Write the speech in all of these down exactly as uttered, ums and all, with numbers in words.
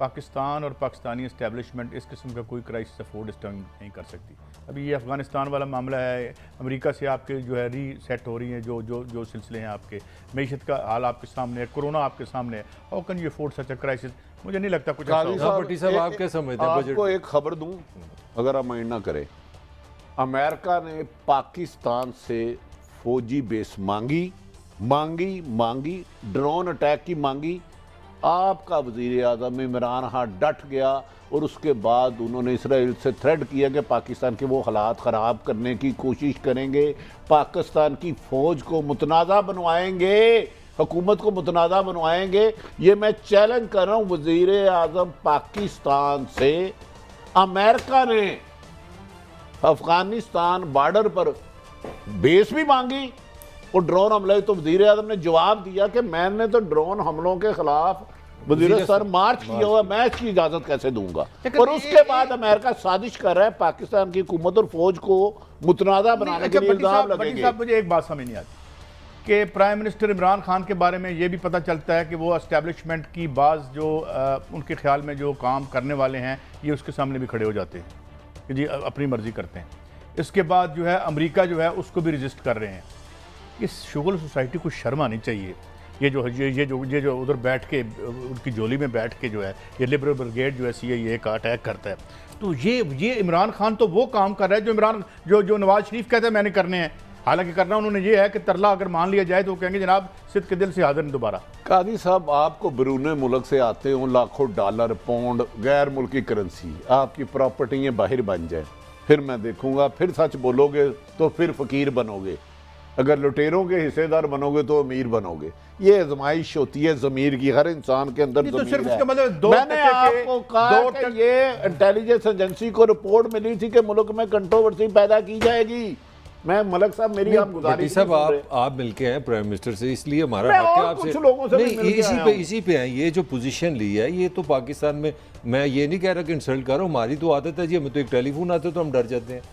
पाकिस्तान और पाकिस्तानी इस्टेब्लिशमेंट इस किस्म का कोई क्राइसिस अफोर्ड इस टाइम नहीं कर सकती। अभी ये अफ़गानिस्तान वाला मामला है, अमेरिका से आपके जो है रीसेट हो रही हैं जो जो जो सिलसिले हैं, आपके मईशत का हाल आपके सामने है, कोरोना आपके सामने है, how can you afford such a crisis? मुझे नहीं लगता कुछ आपको एक खबर दूं, अगर आप माइंड ना करें, अमेरिका ने पाकिस्तान से फौजी बेस मांगी मांगी मांगी ड्रोन अटैक की मांगी। आपका वज़ीर आज़म इमरान खान डट गया और उसके बाद उन्होंने इसराइल से थ्रेट किया कि पाकिस्तान के वो हालात ख़राब करने की कोशिश करेंगे, पाकिस्तान की फ़ौज को मुतनाज़ा बनवाएंगे, हुकूमत को मुतनाज़ा बनवाएंगे। ये मैं चैलेंज कर रहा हूँ वज़ीर आज़म पाकिस्तान से। अमेरिका ने अफ़गानिस्तान बॉर्डर पर बेस भी मांगी और ड्रोन हमले, तो वज़ीर आज़म ने जवाब दिया कि मैंने तो ड्रोन हमलों के खिलाफ वज़ीर सर मार्च किया हुआ, मैं इसकी इजाज़त कैसे दूंगा? और उसके बाद अमेरिका साजिश कर रहा है पाकिस्तान की हुकूमत और फौज को मुतनाज़ा बनाने के लिए इल्ज़ाम लगेंगे। मुझे एक बात समझ नहीं आती कि प्राइम मिनिस्टर इमरान खान के बारे में ये भी पता चलता है कि वो एस्टेब्लिशमेंट की बाज़ जो आ, उनके ख्याल में जो काम करने वाले हैं ये उसके सामने भी खड़े हो जाते हैं कि जी अपनी मर्जी करते हैं। इसके बाद जो है अमेरिका जो है उसको भी रजिस्ट कर रहे हैं। इस शुगल सोसाइटी को शर्म आनी चाहिए। ये जो ये ये जो ये जो उधर बैठ के उनकी झोली में बैठ के जो है ये लिबरल ब्रिगेड जो है सी ए ए का अटैक करता है, तो ये ये इमरान खान तो वो काम कर रहा है जो इमरान जो जो नवाज शरीफ कहते हैं मैंने करने हैं। हालांकि करना उन्होंने ये है कि तरला अगर मान लिया जाए तो वो कहेंगे जनाब सिद्ध के दिल से हाजिर नहीं दोबारा। कादी साहब, आपको बैरून मुल्क से आते हो लाखों डॉलर पाउंड गैर मुल्की करेंसी, आपकी प्रॉपर्टियाँ बाहर बन जाए, फिर मैं देखूंगा, फिर सच बोलोगे तो फिर फकीर बनोगे, अगर लुटेरों के हिस्सेदार बनोगे तो अमीर बनोगे। ये आजमाइश होती है ज़मीर की, हर इंसान के अंदर तो ज़मीर है। मतलब दो मैंने आपको कहा कि ये इंटेलिजेंस एजेंसी को रिपोर्ट मिली थी कि मुल्क में कंट्रोवर्सी पैदा की जाएगी। मैं मलक साहब मेरी आप गुजारिश साहब आप आप मिलके हैं प्राइम मिनिस्टर से, इसलिए हमारा हक है आपसे कुछ लोगों से नहीं, इसी पे इसी पे है। ये जो पोजीशन ली है ये तो पाकिस्तान में, मैं ये नहीं कह रहा कि इंसल्ट कर रहा हूँ, हमारी तो आदत है जी, हमें तो एक टेलीफोन आते तो हम डर जाते हैं।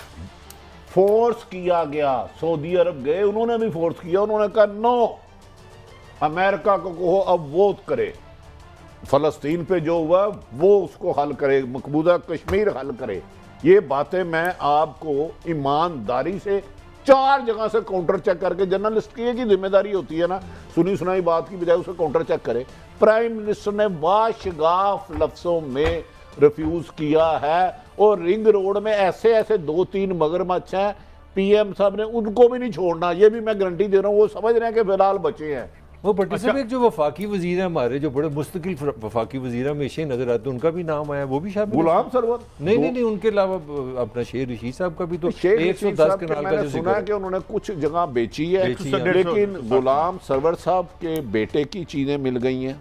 फोर्स किया गया, सऊदी अरब गए, उन्होंने भी फोर्स किया, उन्होंने कहा नो, अमेरिका को कहो अब वो करे, फलस्तीन पे जो हुआ वो उसको हल करे, मकबूजा कश्मीर हल करे। ये बातें मैं आपको ईमानदारी से चार जगह से काउंटर चेक करके, जर्नलिस्ट की की जिम्मेदारी होती है ना सुनी सुनाई बात की बजाय उसे काउंटर चेक करे। प्राइम मिनिस्टर ने वाशगाफ लफ्जों में रिफ्यूज किया है और रिंग रोड में ऐसे ऐसे दो तीन मगरमच्छ हैं, पीएम साहब ने उनको भी नहीं छोड़ना, ये भी मैं गारंटी दे रहा हूँ। वो समझ रहे हैं कि फिलहाल बचे हैं। वो भट्टी साहब एक जो वफाकी वजीर है हमारे, जो बड़े मुस्तकिल वफाकी वजीर हमेशा ही नजर आते हैं, उनका भी नाम आया, वो भी शामिल गुलाम सरवर नहीं नहीं नहीं उनके अलावा अपना शेर रशीद साहब का भी तो एक सौ दस कनाल का जो सुना है कि उन्होंने कुछ जगह बेची है, लेकिन गुलाम सरवर साहब के बेटे की चीजें मिल गई हैं,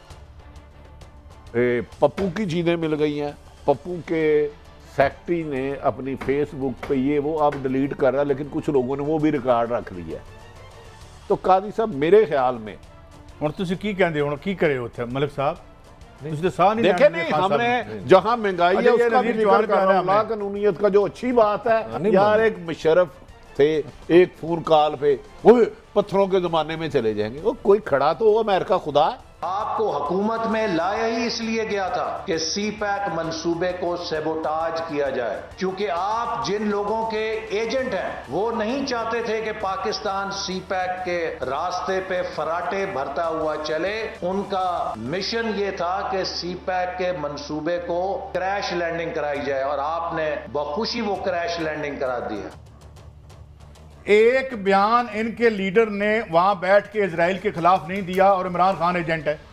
पप्पू की चीजें मिल गई हैं। पप्पू के सेक्रेटरी ने अपनी फेसबुक पे ये वो अब डिलीट कर रहा है, लेकिन कुछ लोगों ने वो भी रिकॉर्ड रख लिया है। तो कादी साहब मेरे ख्याल में ਹੁਣ ਤੁਸੀਂ ਕੀ ਕਹਿੰਦੇ ਹੋ, ਕੀ ਕਰੇ ਉੱਥੇ ਮਲਕ ਸਾਹਿਬ? ਤੁਸੀਂ ਤਾਂ ਸਾਹ नहीं देखे नहीं, हमने जहां महंगाई है उसका भी जिक्र कर रहा हूं, कानूनियत का जो अच्छी बात है। यार एक मुशर्रफ थे, एक फोन कॉल पे वो पत्थरों के जमाने में चले जाएंगे, वो कोई खड़ा तो वो अमेरिका खुदा है। आपको हुकूमत में लाया ही इसलिए गया था कि सी पैक मंसूबे को सेबोटाज किया जाए, क्योंकि आप जिन लोगों के एजेंट हैं वो नहीं चाहते थे कि पाकिस्तान सी पैक के रास्ते पे फराटे भरता हुआ चले। उनका मिशन ये था कि सी पैक के मंसूबे को क्रैश लैंडिंग कराई जाए और आपने बखुशी वो क्रैश लैंडिंग करा दी है। एक बयान इनके लीडर ने वहां बैठ के इजराइल के खिलाफ नहीं दिया और इमरान खान एजेंट है।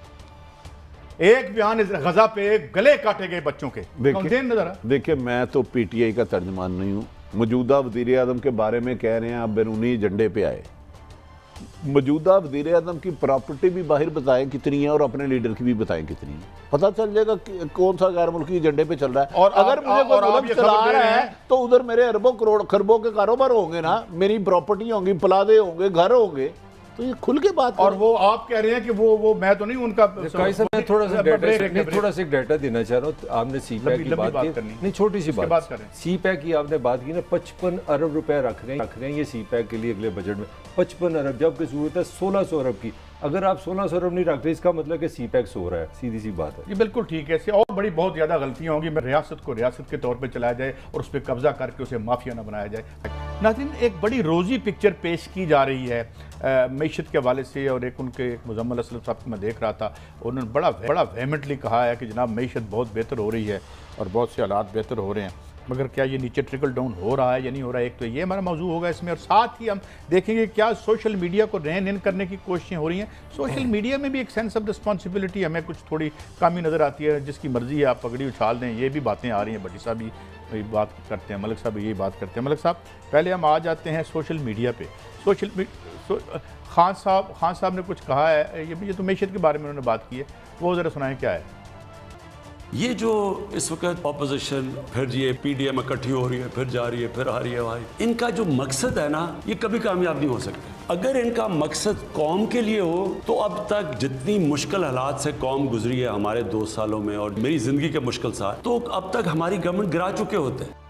एक बयान गजा पे गले काटे गए बच्चों के। देखिए देखिए मैं तो पीटीआई का तर्जमान नहीं हूं, मौजूदा वजीर आजम के बारे में कह रहे हैं आप बैरूनी एजेंडे पे आए। मौजूदा वजीर आजम की प्रॉपर्टी भी बाहर बताएं कितनी है और अपने लीडर की भी बताएं कितनी है, पता चल जाएगा कि कौन सा गैर मुल्की एजेंडे पे चल रहा है। और अगर मुझे कोई मुल्क चला रहा है तो उधर मेरे अरबों करोड़ खरबों के कारोबार होंगे ना, मेरी प्रॉपर्टी होंगी, प्लाजे होंगे, घर होंगे, तो ये खुल के बात। और वो आप कह रहे हैं कि वो वो मैं तो नहीं उनका मैं थोड़ा सा डाटा थोड़ा सा एक डाटा देना चाह रहा हूँ। आपने सी पैक की बात की, नहीं छोटी सी बात करें, सी पैक की आपने बात की ना, पचपन अरब रुपए रख रहे हैं रख रहे हैं ये सी पैक के लिए अगले बजट में, पचपन अरब, जबकि जरूरत है सोलह सौ अरब की। अगर आप सोलह सौ अरब नहीं रखते इसका मतलब कि सी पैक सो रहा है, सीधी सी बात है। ये बिल्कुल ठीक है। इससे और बड़ी बहुत ज़्यादा गलतियाँ होंगी। मैं रियासत को रियासत के तौर पे चलाया जाए और उस पर कब्जा करके उसे माफिया ना बनाया जाए। नाज़रीन, एक बड़ी रोज़ी पिक्चर पेश की जा रही है मईशत के हवाले से, और एक उनके एक मुजम्मल असलम साहब को मैं देख रहा था, उन्होंने बड़ा बड़ा वेहमेंटली कहा है कि जनाब मईशत बहुत बेहतर हो रही है और बहुत से हालात बेहतर हो रहे हैं, मगर क्या ये नीचे ट्रिकल डाउन हो रहा है या नहीं हो रहा है, एक तो ये हमारा मौजू होगा इसमें, और साथ ही हम देखेंगे क्या सोशल मीडिया को रेन इन करने की कोशिशें हो रही हैं। सोशल मीडिया में भी एक सेंस ऑफ रिस्पॉन्सिबिलिटी हमें कुछ थोड़ी कमी नज़र आती है। जिसकी मर्जी है आप पगड़ी उछाल दें, ये भी बातें आ रही हैं। भट्टी साहब भी यही बात करते हैं, मलिक साहब भी यही बात करते हैं। मलिक साहब, पहले हम आ जाते हैं सोशल मीडिया पे। सोशल सो, खान साहब खान साहब ने कुछ कहा है, ये ये तो मैशत के बारे में उन्होंने बात की है, वो ज़रा सुनाएं क्या है। ये जो इस वक्त ऑपोजिशन, फिर ये पीडीएम इकट्ठी हो रही है, फिर जा रही है, फिर आ रही है भाई, इनका जो मकसद है ना, ये कभी कामयाब नहीं हो सकते। अगर इनका मकसद कौम के लिए हो तो अब तक जितनी मुश्किल हालात से कौम गुजरी है हमारे दो सालों में, और मेरी जिंदगी के मुश्किल साल, तो अब तक हमारी गवर्नमेंट गिरा चुके होते हैं।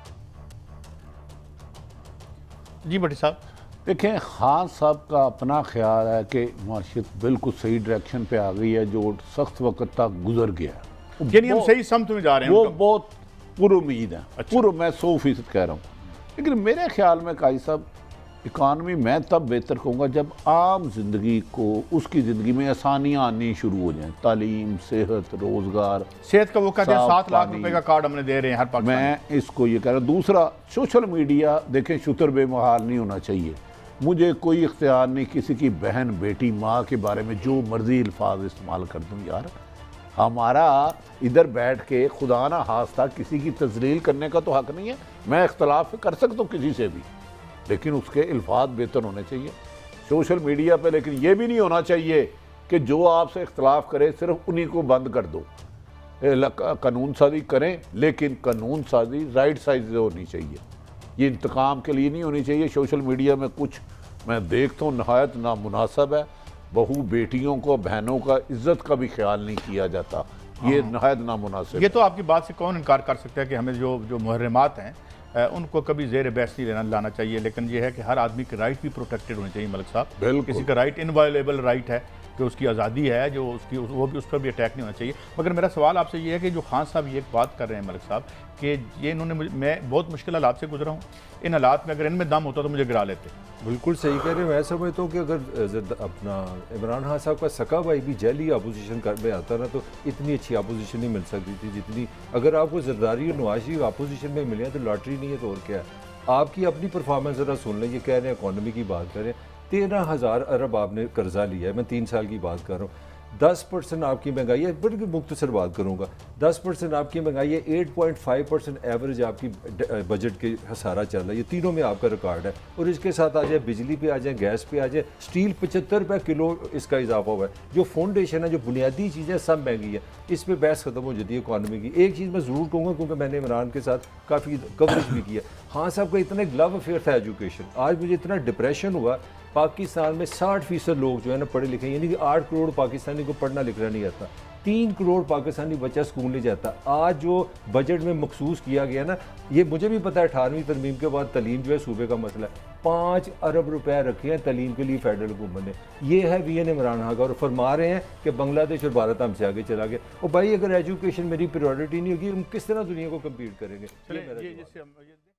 जी भट्टी साहब, देखें, खान साहब का अपना ख्याल है कि मार्शत बिल्कुल सही डायरेक्शन पे आ गई है, जो सख्त वक्त तक गुजर गया है, यानी हम सही समत में जा रहे हैं। वो बहुत पुरुम्मीद है। अच्छा। पूरा मैं सौ फीसद कह रहा हूँ। लेकिन मेरे ख्याल में काजी साहब, इकानमी मैं तब बेहतर कहूँगा जब आम जिंदगी को, उसकी ज़िंदगी में आसानियाँ आनी शुरू हो जाएं। तालीम, सेहत, रोज़गार, सेहत का वो कहते हैं साफ सात लाख पानी। रुपए का कार्ड हमने दे रहे हैं हर पाकिस्तान। मैं इसको ये कह रहा हूँ। दूसरा, सोशल मीडिया देखें, शुतर बेमहाल नहीं होना चाहिए। मुझे कोई इख्तियार नहीं किसी की बहन, बेटी, माँ के बारे में जो मर्जी अल्फाज इस्तेमाल कर दूँ। यार, हमारा इधर बैठ के खुदा ना हास्ता किसी की तजलील करने का तो हक नहीं है। मैं इख्तलाफ कर सकता हूँ किसी से भी, लेकिन उसके अल्फाज बेहतर होने चाहिए सोशल मीडिया पे। लेकिन ये भी नहीं होना चाहिए कि जो आपसे इख्तलाफ करे सिर्फ उन्हीं को बंद कर दो। कानून साजी करें, लेकिन कानून साजी राइट साइज होनी चाहिए। ये इंतकाम के लिए नहीं होनी चाहिए। सोशल मीडिया में कुछ मैं देखता हूँ नहायत नामुनासिब है। बहू बेटियों को, बहनों का इज्जत का भी ख्याल नहीं किया जाता। ये नहायत नामुनासिब। ये तो आपकी बात से कौन इनकार कर सकता है कि हमें जो जो मुहर्रमात हैं उनको कभी जेर बहस नहीं लेना लाना चाहिए। लेकिन ये है कि हर आदमी के राइट भी प्रोटेक्टेड होने चाहिए। मलिक साहब, किसी का राइट इनवायलेबल राइट है कि उसकी आज़ादी है, जो उसकी वो भी, उस पर भी अटैक नहीं होना चाहिए। मगर मेरा सवाल आपसे ये है कि जो खान साहब ये बात कर रहे हैं मलिक साहब, कि ये इन्होंने, मैं बहुत मुश्किल हालात से गुजरा हूँ, इन हालात में अगर इनमें दम होता तो मुझे गिरा लेते। बिल्कुल सही कह रहे हैं। मैं समझता हूँ कि अगर अपना इमरान खान साहब का सका भाई भी जेली अपोजिशन कर में आता ना, तो इतनी अच्छी अपोजिशन नहीं मिल सकती थी जितनी, अगर आपको जरदारी और नवाज शरीफ अपोजिशन में मिले तो लॉटरी नहीं है तो और क्या है। आपकी अपनी परफॉर्मेंस ज़रा सुन लें। ये कह रहे हैं इकॉनमी की बात करें, तेरह हज़ार अरब आपने कर्जा लिया है। मैं तीन साल की बात कर रहा हूँ। दस परसेंट आपकी महंगाई है, बड़ी मुख्तसर बात करूँगा, दस परसेंट आपकी महंगाई है, eight point five percent average आपकी बजट के हसारा चल रहा है। ये तीनों में आपका रिकॉर्ड है। और इसके साथ आ जाए बिजली पे, आ जाए गैस पे, आ जाए स्टील, पचहत्तर रुपये किलो इसका इजाफा हुआ है। जो फाउंडेशन है, जो बुनियादी चीज़ें सब महंगी है। इस पर बहस खत्म हो जाती है इकॉनमी की। एक चीज़ मैं ज़रूर कहूँगा, क्योंकि मैंने इमरान के साथ काफ़ी कवरेज भी किया। हाँ साहब का इतना एक लव अफेयर था एजुकेशन। आज मुझे इतना डिप्रेशन हुआ, पाकिस्तान में साठ फीसद लोग जो है ना पढ़े लिखे, यानी कि आठ करोड़ पाकिस्तानी को पढ़ना लिखना नहीं आता, तीन करोड़ पाकिस्तानी बच्चा स्कूल नहीं जाता। आज जो बजट में मखसूस किया गया ना, ये मुझे भी पता है, अठारहवीं तरमीम के बाद तलीम जो है सूबे का मसला है। पाँच अरब रुपए रखे हैं तलीम के लिए फेडरल हुकूमत ने। ये है वी एन इमरान खान का, और फरमा रहे हैं कि बांग्लादेश और भारत हमसे आगे चला गया। और भाई अगर एजुकेशन मेरी प्रायोरिटी नहीं होगी, हम किस तरह दुनिया को कम्पीट करेंगे।